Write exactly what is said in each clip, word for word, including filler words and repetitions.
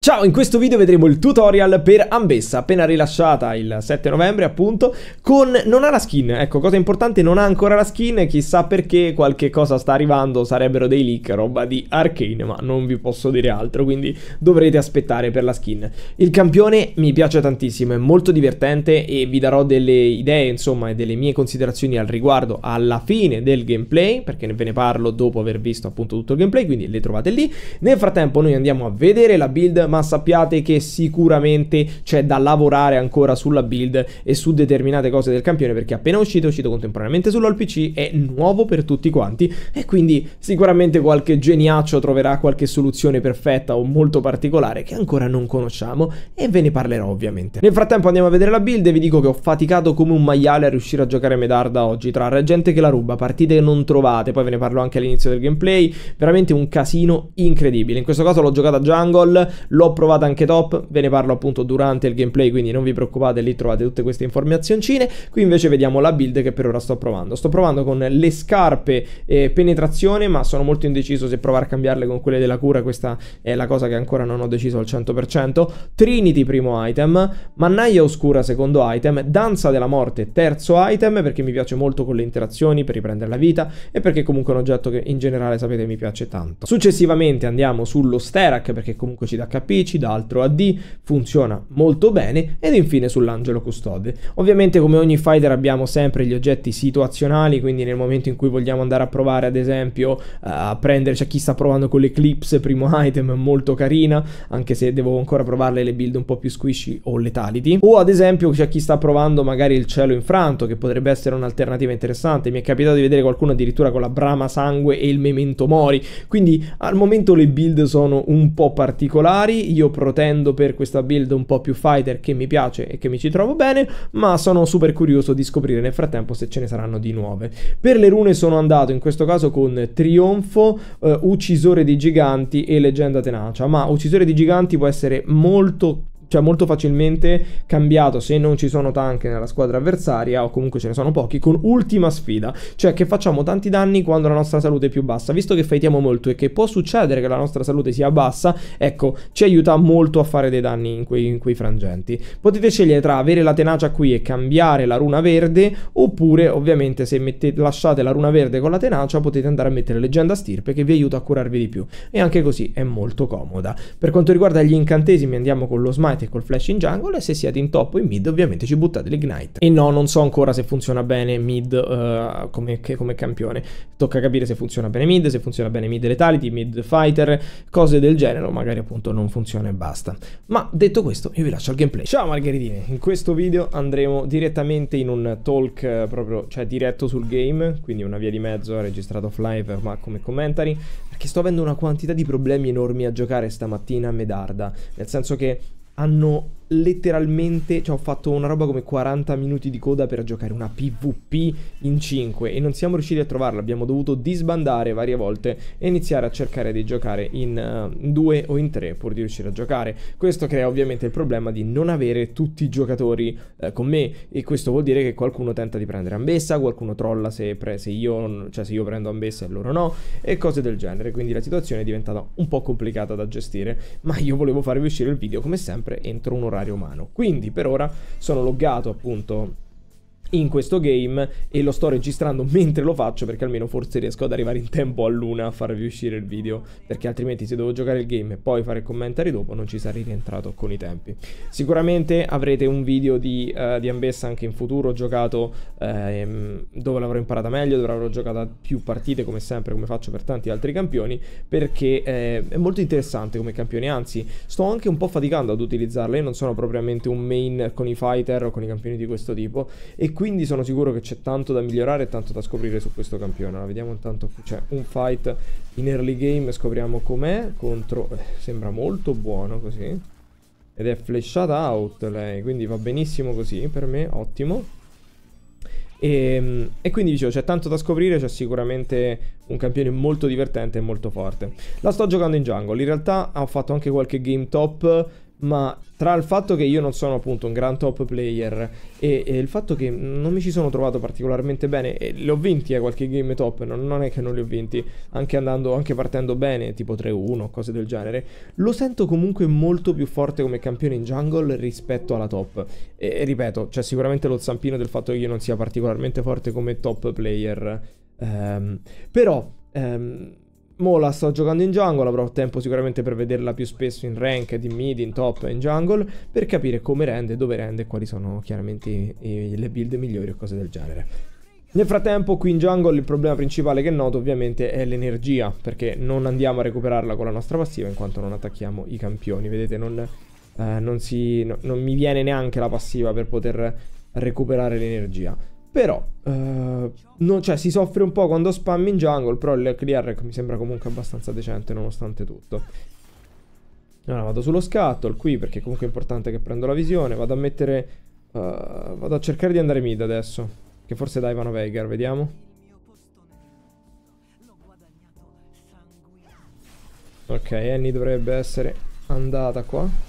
Ciao, in questo video vedremo il tutorial per Ambessa, appena rilasciata il sette novembre appunto, con... non ha la skin, ecco, cosa importante, non ha ancora la skin, chissà perché, qualche cosa sta arrivando, sarebbero dei leak, roba di Arcane, ma non vi posso dire altro, quindi dovrete aspettare per la skin. Il campione mi piace tantissimo, è molto divertente e vi darò delle idee, insomma, e delle mie considerazioni al riguardo alla fine del gameplay, perché ve ne parlo dopo aver visto appunto tutto il gameplay, quindi le trovate lì. Nel frattempo noi andiamo a vedere la build, ma sappiate che sicuramente c'è da lavorare ancora sulla build e su determinate cose del campione, perché appena uscito è uscito contemporaneamente sull'All P C, è nuovo per tutti quanti e quindi sicuramente qualche geniaccio troverà qualche soluzione perfetta o molto particolare che ancora non conosciamo e ve ne parlerò ovviamente. Nel frattempo andiamo a vedere la build e vi dico che ho faticato come un maiale a riuscire a giocare Medarda oggi, tra gente che la ruba, partite che non trovate, poi ve ne parlo anche all'inizio del gameplay, veramente un casino incredibile. In questo caso l'ho giocata jungle, l'ho provata anche top, ve ne parlo appunto durante il gameplay, quindi non vi preoccupate, lì trovate tutte queste informazioncine. Qui invece vediamo la build che per ora sto provando. Sto provando con le scarpe eh, penetrazione, ma sono molto indeciso se provare a cambiarle con quelle della cura, questa è la cosa che ancora non ho deciso al cento per cento. Trinity primo item, mannaia oscura secondo item, danza della morte terzo item, perché mi piace molto con le interazioni, per riprendere la vita e perché comunque è un oggetto che in generale sapete mi piace tanto. Successivamente andiamo sullo Sterak, perché comunque ci dà H P, ci dà altro A D, funziona molto bene, ed infine sull'angelo custode. Ovviamente come ogni fighter abbiamo sempre gli oggetti situazionali, quindi nel momento in cui vogliamo andare a provare ad esempio uh, a prendere, c'è chi sta provando con l'Eclipse primo item, molto carina, anche se devo ancora provarle le build un po' più squishy o letality, o ad esempio c'è chi sta provando magari il cielo infranto, che potrebbe essere un'alternativa interessante. Mi è capitato di vedere qualcuno addirittura con la brama sangue e il memento mori, quindi al momento le build sono un po' particolari. Io protendo per questa build un po' più fighter che mi piace e che mi ci trovo bene, ma sono super curioso di scoprire nel frattempo se ce ne saranno di nuove. Per le rune sono andato in questo caso con Trionfo, eh, Uccisore di Giganti e Leggenda Tenacia, ma Uccisore di Giganti può essere molto... cioè molto facilmente cambiato se non ci sono tank nella squadra avversaria, o comunque ce ne sono pochi, con ultima sfida, cioè che facciamo tanti danni quando la nostra salute è più bassa. Visto che fightiamo molto e che può succedere che la nostra salute sia bassa, ecco, ci aiuta molto a fare dei danni in quei, in quei frangenti. Potete scegliere tra avere la tenacia qui e cambiare la runa verde, oppure ovviamente se mettete, lasciate la runa verde con la tenacia, potete andare a mettere leggenda stirpe che vi aiuta a curarvi di più, e anche così è molto comoda. Per quanto riguarda gli incantesimi andiamo con lo smite e col flash in jungle, e se siete in top o in mid ovviamente ci buttate l'ignite. E no, non so ancora se funziona bene mid uh, come, che, come campione, tocca capire se funziona bene mid, se funziona bene mid letality, mid fighter, cose del genere, o magari appunto non funziona e basta. Ma detto questo io vi lascio al gameplay. Ciao margheritine, in questo video andremo direttamente in un talk uh, proprio, cioè diretto sul game, quindi una via di mezzo registrato off live ma come commentary, perché sto avendo una quantità di problemi enormi a giocare stamattina a Medarda, nel senso che hanno letteralmente, cioè ho fatto una roba come quaranta minuti di coda per giocare una PvP in cinque e non siamo riusciti a trovarla, abbiamo dovuto disbandare varie volte e iniziare a cercare di giocare in uh, due o in tre pur di riuscire a giocare. Questo crea ovviamente il problema di non avere tutti i giocatori uh, con me, e questo vuol dire che qualcuno tenta di prendere Ambessa, qualcuno trolla se, pre se io cioè se io prendo Ambessa e loro no, e cose del genere, quindi la situazione è diventata un po' complicata da gestire, ma io volevo farvi uscire il video come sempre entro un'ora umano. Quindi per ora sono loggato appunto in questo game e lo sto registrando mentre lo faccio, perché almeno forse riesco ad arrivare in tempo a luna a farvi uscire il video, perché altrimenti se devo giocare il game e poi fare il commentary dopo non ci sarei rientrato con i tempi. Sicuramente avrete un video di, uh, di Ambessa anche in futuro giocato, ehm, dove l'avrò imparata meglio, dove avrò giocato più partite come sempre, come faccio per tanti altri campioni, perché eh, è molto interessante come campione, anzi sto anche un po' faticando ad utilizzarla. Io non sono propriamente un main con i fighter o con i campioni di questo tipo, e quindi sono sicuro che c'è tanto da migliorare e tanto da scoprire su questo campione. Allora, vediamo intanto, c'è un fight in early game, scopriamo com'è contro, eh, sembra molto buono così, ed è flashata out lei, quindi va benissimo così per me, ottimo. E, e quindi dicevo, c'è tanto da scoprire, c'è sicuramente un campione molto divertente e molto forte. La sto giocando in jungle, in realtà ho fatto anche qualche game top ma tra il fatto che io non sono appunto un gran top player e, e il fatto che non mi ci sono trovato particolarmente bene, e li ho vinti eh, qualche game top, non, non è che non li ho vinti, anche andando, anche partendo bene, tipo tre uno, cose del genere, lo sento comunque molto più forte come campione in jungle rispetto alla top. E, e ripeto, c'è sicuramente lo zampino del fatto che io non sia particolarmente forte come top player, ehm, però... Ehm, Mo la sto giocando in jungle, avrò tempo sicuramente per vederla più spesso in ranked, in mid, in top e in jungle, per capire come rende, dove rende e quali sono chiaramente i, i, le build migliori o cose del genere. Nel frattempo qui in jungle il problema principale che noto ovviamente è l'energia, perché non andiamo a recuperarla con la nostra passiva in quanto non attacchiamo i campioni, vedete non, eh, non, si, no, non mi viene neanche la passiva per poter recuperare l'energia. Però, uh, no, cioè, si soffre un po' quando spammi in jungle, però il clear mi sembra comunque abbastanza decente nonostante tutto. Allora vado sullo scuttle qui perché comunque è importante che prendo la visione. Vado a mettere... Uh, vado a cercare di andare mid adesso, che forse da Ivano Veigar, vediamo. Ok, Annie dovrebbe essere andata qua.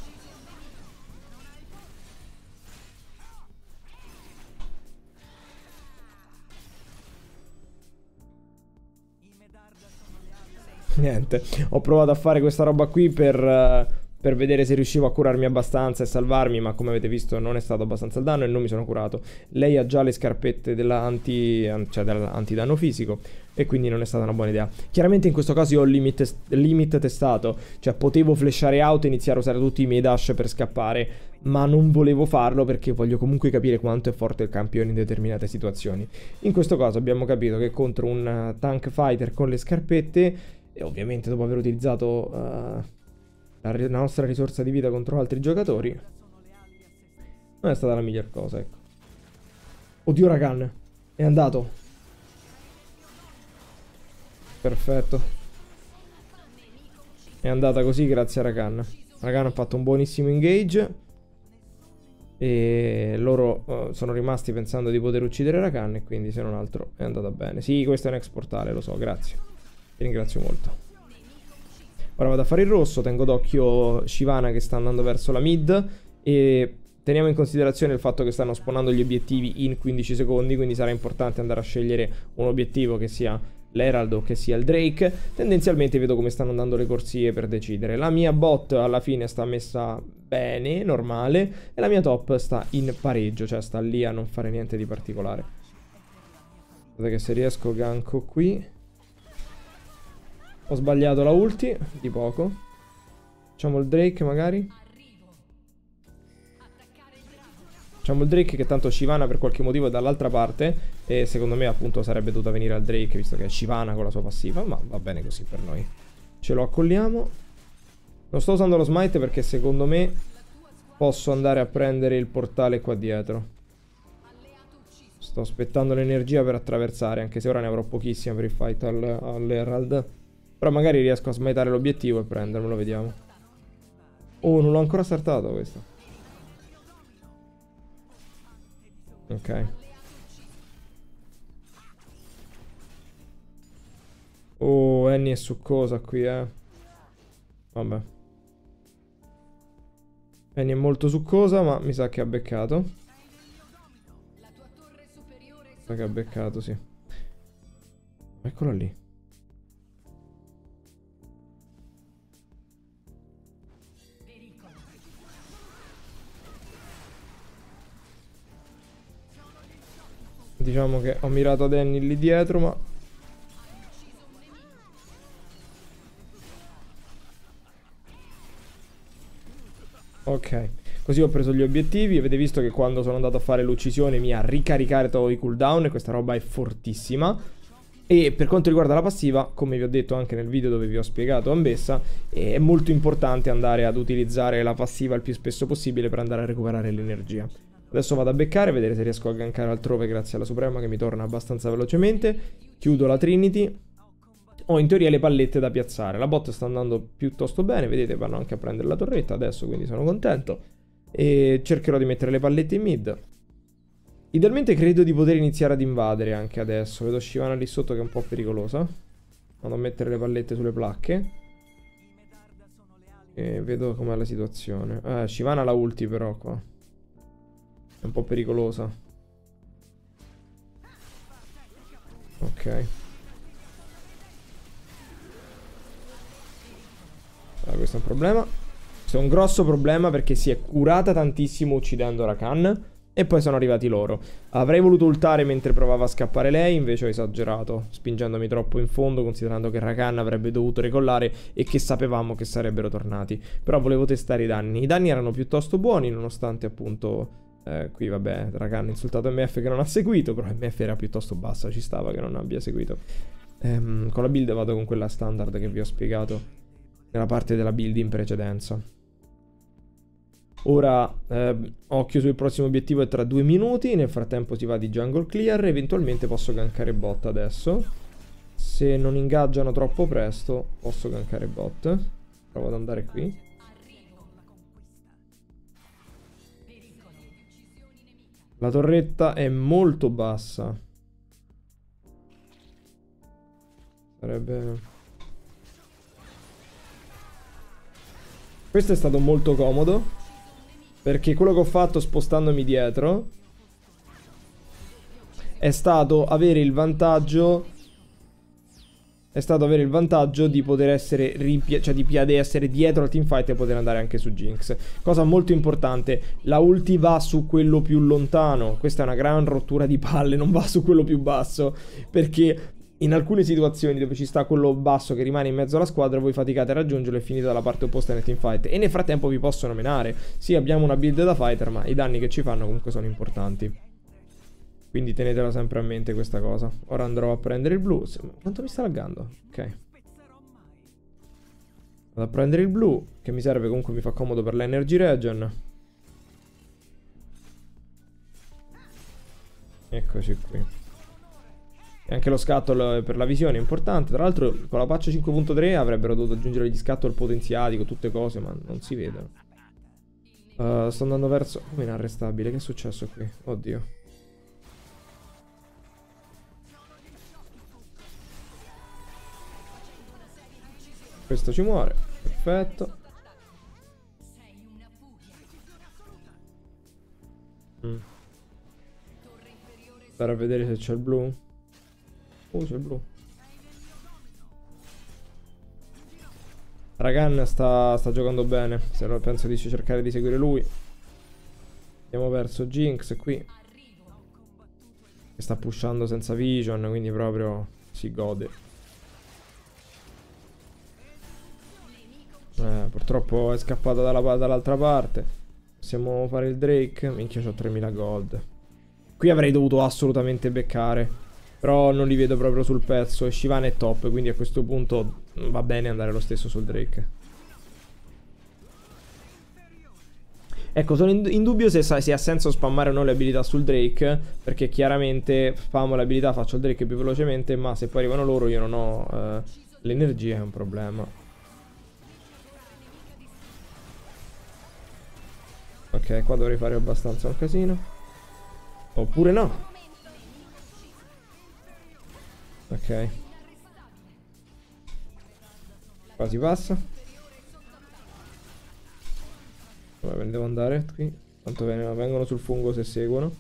Niente, ho provato a fare questa roba qui per, uh, per vedere se riuscivo a curarmi abbastanza e salvarmi, ma come avete visto non è stato abbastanza il danno e non mi sono curato. Lei ha già le scarpette dell'anti, cioè dell'antidanno fisico e quindi non è stata una buona idea. Chiaramente in questo caso io ho il limit, limit testato, cioè potevo flashare out e iniziare a usare tutti i miei dash per scappare, ma non volevo farlo perché voglio comunque capire quanto è forte il campione in determinate situazioni. In questo caso abbiamo capito che contro un tank fighter con le scarpette, e ovviamente dopo aver utilizzato uh, la, la nostra risorsa di vita contro altri giocatori, non è stata la miglior cosa, ecco. Oddio, Rakan è andato. Perfetto. È andata così grazie a Rakan. Rakan ha fatto un buonissimo engage e loro uh, sono rimasti pensando di poter uccidere Rakan e quindi se non altro è andata bene. Sì, questo è un ex portale, lo so, grazie. Ti ringrazio molto. Ora vado a fare il rosso, tengo d'occhio Shyvana che sta andando verso la mid e teniamo in considerazione il fatto che stanno spawnando gli obiettivi in quindici secondi, quindi sarà importante andare a scegliere un obiettivo che sia l'Herald o che sia il Drake. Tendenzialmente vedo come stanno andando le corsie per decidere. La mia bot alla fine sta messa bene, normale, e la mia top sta in pareggio, cioè sta lì a non fare niente di particolare. Guardate che se riesco ganko qui. Ho sbagliato la ulti, di poco. Facciamo il Drake magari. Facciamo il Drake che tanto Shyvana per qualche motivo è dall'altra parte. E secondo me appunto sarebbe dovuta venire al Drake visto che è Shyvana con la sua passiva. Ma va bene così per noi. Ce lo accolliamo. Non sto usando lo smite perché secondo me posso andare a prendere il portale qua dietro. Sto aspettando l'energia per attraversare, anche se ora ne avrò pochissima per il fight al, all'Herald. Però magari riesco a smitare l'obiettivo e prendermelo, vediamo. Oh, non l'ho ancora startato questo. Ok. Oh, Annie è succosa qui, eh. Vabbè. Annie è molto succosa, ma mi sa che ha beccato. Mi sa che ha beccato, sì. Eccola lì. Diciamo che ho mirato a Annie lì dietro, ma... Ok, così ho preso gli obiettivi. Avete visto che quando sono andato a fare l'uccisione mi ha ricaricato i cooldown e questa roba è fortissima. E per quanto riguarda la passiva, come vi ho detto anche nel video dove vi ho spiegato Ambessa, è molto importante andare ad utilizzare la passiva il più spesso possibile per andare a recuperare l'energia. Adesso vado a beccare, vedere se riesco a gankare altrove grazie alla Suprema che mi torna abbastanza velocemente. Chiudo la Trinity. Ho in teoria le pallette da piazzare. La bot sta andando piuttosto bene, vedete, vanno anche a prendere la torretta adesso, quindi sono contento. E cercherò di mettere le pallette in mid. Idealmente credo di poter iniziare ad invadere anche adesso. Vedo Shyvana lì sotto che è un po' pericolosa. Vado a mettere le pallette sulle placche. E vedo com'è la situazione. Eh, Shyvana la ulti però qua. È un po' pericolosa. Ok. Allora, questo è un problema. Questo è un grosso problema perché si è curata tantissimo uccidendo Rakan. E poi sono arrivati loro. Avrei voluto ultare mentre provava a scappare lei, invece ho esagerato, spingendomi troppo in fondo, considerando che Rakan avrebbe dovuto ricollare e che sapevamo che sarebbero tornati. Però volevo testare i danni. I danni erano piuttosto buoni, nonostante appunto... Eh, qui vabbè, Rakan ha insultato M F che non ha seguito, però M F era piuttosto bassa, ci stava che non abbia seguito. Ehm, con la build vado con quella standard che vi ho spiegato nella parte della build in precedenza. Ora, eh, occhio sul prossimo obiettivo, è tra due minuti. Nel frattempo si va di jungle clear. Eventualmente posso gankare bot adesso. Se non ingaggiano troppo presto, posso gankare bot. Provo ad andare qui. La torretta è molto bassa. Sarebbe... Questo è stato molto comodo, perché quello che ho fatto spostandomi dietro è stato avere il vantaggio È stato avere il vantaggio di poter essere cioè di essere dietro al teamfight e poter andare anche su Jinx. Cosa molto importante, la ulti va su quello più lontano. Questa è una gran rottura di palle, non va su quello più basso, perché in alcune situazioni dove ci sta quello basso che rimane in mezzo alla squadra, voi faticate a raggiungerlo e finite dalla parte opposta nel teamfight. E nel frattempo vi possono menare. Sì, abbiamo una build da fighter, ma i danni che ci fanno comunque sono importanti. Quindi tenetela sempre a mente questa cosa. Ora andrò a prendere il blu. Quanto mi sta laggando? Ok. Vado a prendere il blu, che mi serve, comunque mi fa comodo per l'energy regen. Eccoci qui. E anche lo scuttle per la visione è importante. Tra l'altro con la patch cinque punto tre avrebbero dovuto aggiungere gli scuttle potenziati con tutte cose, ma non si vedono. uh, Sto andando verso... Come inarrestabile? Che è successo qui? Oddio. Questo ci muore. Perfetto. mm. Stare a vedere se c'è il blu. Oh, c'è il blu. Rakan sta, sta giocando bene. Se no, penso di cercare di seguire lui. Andiamo verso Jinx qui, che sta pushando senza vision, quindi proprio si gode. Eh, purtroppo è scappata dalla, dall'altra parte. Possiamo fare il Drake. Minchia, c'ho tremila gold. Qui avrei dovuto assolutamente beccare, però non li vedo proprio sul pezzo. E Shyvana è top, quindi a questo punto va bene andare lo stesso sul Drake. Ecco, sono in, in dubbio se, se ha senso spammare o no le abilità sul Drake, perché chiaramente spammo le abilità, faccio il Drake più velocemente, ma se poi arrivano loro io non ho eh, l'energia, è un problema. Ok, qua dovrei fare abbastanza un casino. Oppure no. Ok. Qua si passa. Dove me ne devo andare qui? Tanto vengono sul fungo se seguono.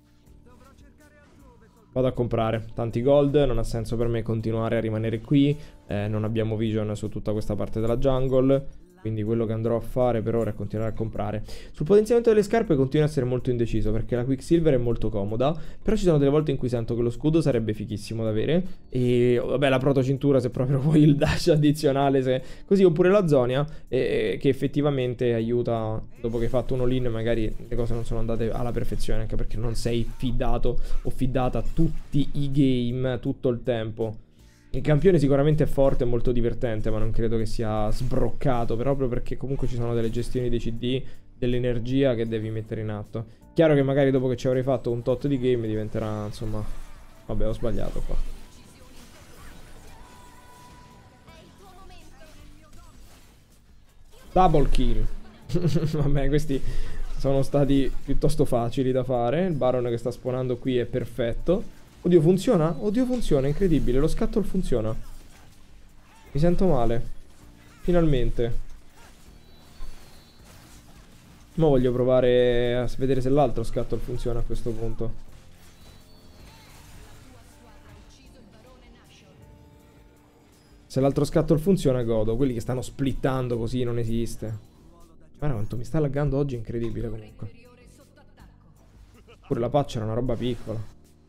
Vado a comprare tanti gold. Non ha senso per me continuare a rimanere qui. eh, Non abbiamo vision su tutta questa parte della jungle, quindi quello che andrò a fare per ora è continuare a comprare. Sul potenziamento delle scarpe continuo a essere molto indeciso, perché la Quicksilver è molto comoda, però ci sono delle volte in cui sento che lo scudo sarebbe fighissimo da avere. E vabbè, la proto cintura se proprio vuoi il dash addizionale, se... così, oppure la zonia, eh, che effettivamente aiuta. Dopo che hai fatto un all-in magari le cose non sono andate alla perfezione, anche perché non sei fidato o fidata tutti i game tutto il tempo. Il campione sicuramente è forte e molto divertente, ma non credo che sia sbroccato, proprio perché comunque ci sono delle gestioni dei C D, dell'energia che devi mettere in atto. Chiaro che magari dopo che ci avrei fatto un tot di game diventerà, insomma... Vabbè, ho sbagliato qua. Double kill. Vabbè, questi sono stati piuttosto facili da fare. Il Baron che sta spawnando qui è perfetto. Oddio, funziona? Oddio, funziona, incredibile. Lo scuttle funziona. Mi sento male. Finalmente. Ma voglio provare a vedere se l'altro scatto funziona a questo punto. Se l'altro scatto funziona, godo. Quelli che stanno splittando così non esiste. Guarda quanto mi sta laggando oggi, è incredibile comunque. Pure la patch era una roba piccola.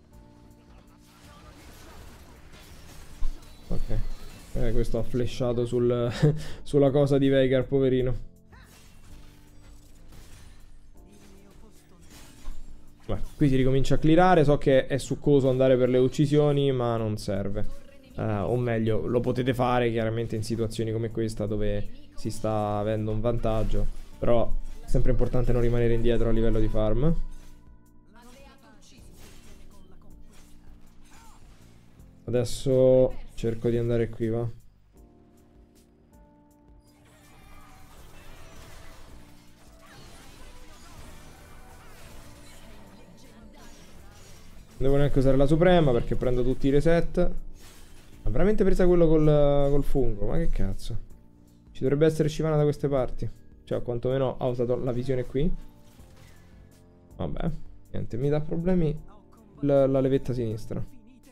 Ok. Eh, questo ha flashato sul, sulla cosa di Veigar, poverino. Beh, qui si ricomincia a clearare. So che è succoso andare per le uccisioni, ma non serve. Uh, o meglio, lo potete fare chiaramente in situazioni come questa dove si sta avendo un vantaggio. Però è sempre importante non rimanere indietro a livello di farm. Adesso cerco di andare qui, va. Non devo neanche usare la suprema perché prendo tutti i reset. Ha veramente presa quello col, col fungo. Ma che cazzo. Ci dovrebbe essere Shyvana da queste parti. Cioè, quantomeno ha usato la visione qui. Vabbè, niente, mi dà problemi la, la levetta sinistra.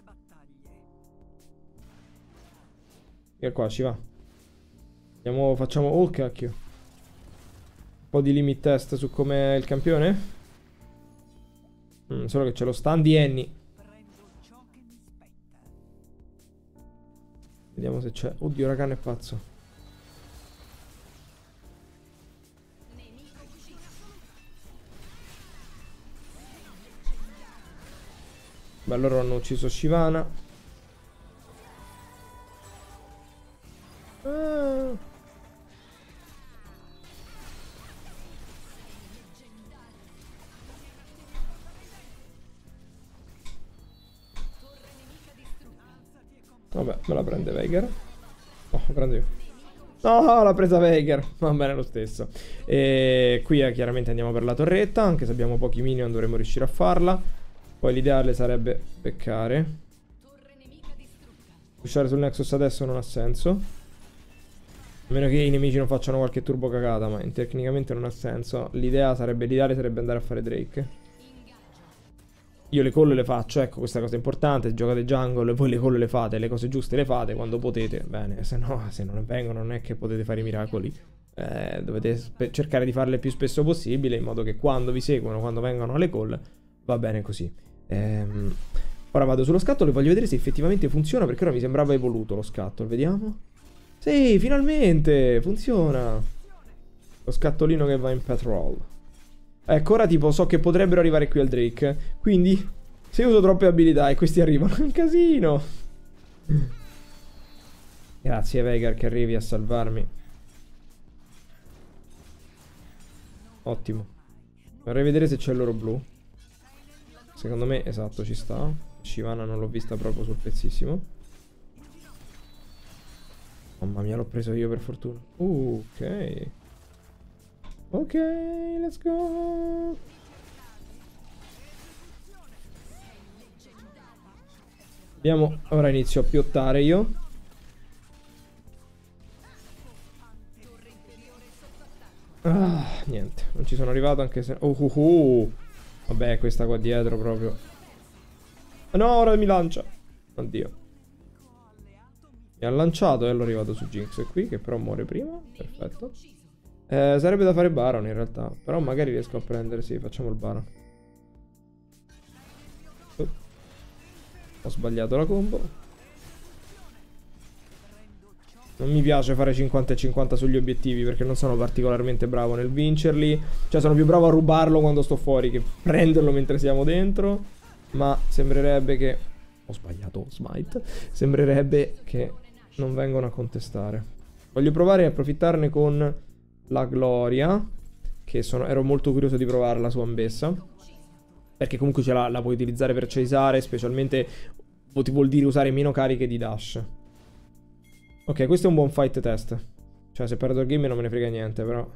E qua ci va. Andiamo, facciamo... Oh, cacchio. Un po' di limit test su com'è il campione. Mm, solo che c'è lo stand di Annie. Vediamo se c'è. Oddio, Rakan è pazzo. Beh, loro hanno ucciso Shyvana. Ah. Vabbè, me la prende Veigar. Oh, la prendo io. No, l'ha presa Veigar. Va bene lo stesso. E qui eh, chiaramente andiamo per la torretta. Anche se abbiamo pochi minion dovremo riuscire a farla. Poi l'ideale sarebbe beccare. Pushare sul Nexus adesso non ha senso. A meno che i nemici non facciano qualche turbo cagata. Ma tecnicamente non ha senso. L'idea sarebbe, l'ideale sarebbe andare a fare Drake. Io le call le faccio, ecco, questa cosa è importante. Giocate jungle, voi le call le fate, le cose giuste le fate quando potete. Bene, se no, se non vengono non è che potete fare i miracoli. Eh, dovete cercare di farle il più spesso possibile, in modo che quando vi seguono, quando vengono alle call, va bene così. Ehm, ora vado sullo scatto e voglio vedere se effettivamente funziona, perché ora mi sembrava evoluto lo scatto. Vediamo. Sì, finalmente funziona. Lo scattolino che va in patrol. Ecco, ora tipo so che potrebbero arrivare qui al Drake. Quindi, se uso troppe abilità e questi arrivano, è un casino. Grazie Veigar che arrivi a salvarmi. Ottimo. Vorrei vedere se c'è l'oro blu. Secondo me, esatto, ci sta. Shyvana non l'ho vista proprio sul pezzissimo. Mamma mia, l'ho preso io per fortuna. Uh, ok. Ok, let's go. Abbiamo... Ora inizio a piottare io. Ah, niente, non ci sono arrivato anche se... Oh, uh, uh. Vabbè, questa qua dietro proprio. No, ora mi lancia. Oddio. Mi ha lanciato e allora è arrivato su Jinx qui, che però muore prima. Perfetto. Eh, sarebbe da fare Baron in realtà. Però magari riesco a prendere. Sì, facciamo il Baron. uh. Ho sbagliato la combo. Non mi piace fare cinquanta e cinquanta sugli obiettivi, perché non sono particolarmente bravo nel vincerli. Cioè sono più bravo a rubarlo quando sto fuori che prenderlo mentre siamo dentro. Ma sembrerebbe che... Ho sbagliato smite. Sembrerebbe che non vengono a contestare. Voglio provare a approfittarne con... la Gloria, che sono, ero molto curioso di provarla su Ambessa, perché comunque ce la, la puoi utilizzare per chaseare, specialmente ti vuol dire usare meno cariche di dash. Ok, questo è un buon fight test. Cioè se perdo il game non me ne frega niente, però.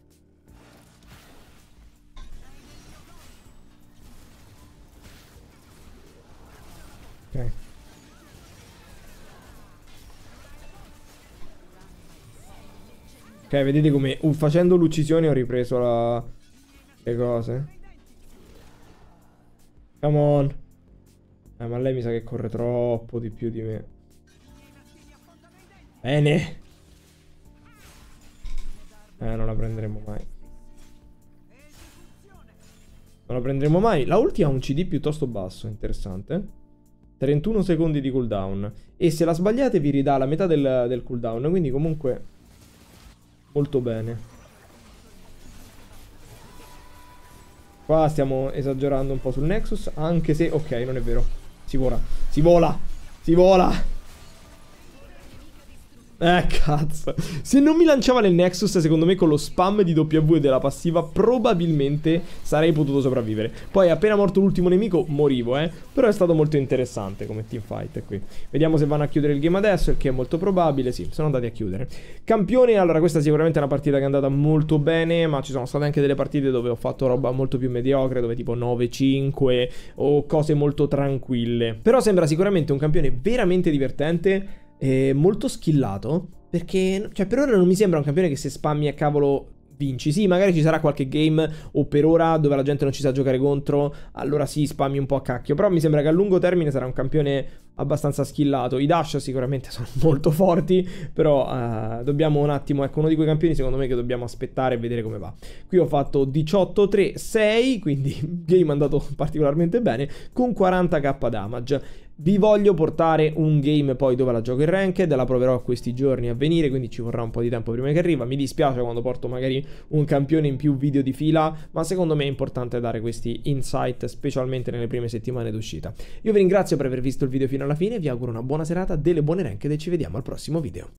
Ok. Ok, vedete come uh, facendo l'uccisione ho ripreso la, Che cose? Come on. Eh, ma lei mi sa che corre troppo di più di me. Bene. Eh, non la prenderemo mai. Non la prenderemo mai. La ulti ha un C D piuttosto basso, interessante. trentuno secondi di cooldown. E se la sbagliate vi ridà la metà del, del cooldown. Quindi comunque molto bene. Qua stiamo esagerando un po' sul Nexus. Anche se, ok, non è vero. Si vola. Si vola. Si vola. Eh, cazzo. Se non mi lanciava nel Nexus, secondo me con lo spam di W e della passiva probabilmente sarei potuto sopravvivere. Poi appena morto l'ultimo nemico morivo, eh. Però è stato molto interessante come teamfight qui. Vediamo se vanno a chiudere il game adesso, il che è molto probabile. Sì, sono andati a chiudere. Campione, allora questa sicuramente è una partita che è andata molto bene, ma ci sono state anche delle partite dove ho fatto roba molto più mediocre, dove tipo nove cinque o cose molto tranquille. Però sembra sicuramente un campione veramente divertente, è molto skillato, perché cioè per ora non mi sembra un campione che se spammi a cavolo vinci. Sì, magari ci sarà qualche game o per ora dove la gente non ci sa giocare contro, allora sì, spammi un po' a cacchio, però mi sembra che a lungo termine sarà un campione abbastanza skillato. I dash sicuramente sono molto forti, però uh, dobbiamo un attimo, ecco, uno di quei campioni secondo me che dobbiamo aspettare e vedere come va. Qui ho fatto diciotto tre sei, quindi game è andato particolarmente bene, con quaranta k damage. Vi voglio portare un game poi dove la gioco in ranked, la proverò questi giorni a venire, quindi ci vorrà un po' di tempo prima che arriva. Mi dispiace quando porto magari un campione in più video di fila, ma secondo me è importante dare questi insight, specialmente nelle prime settimane d'uscita. Io vi ringrazio per aver visto il video fino alla fine, vi auguro una buona serata, delle buone ranked e ci vediamo al prossimo video.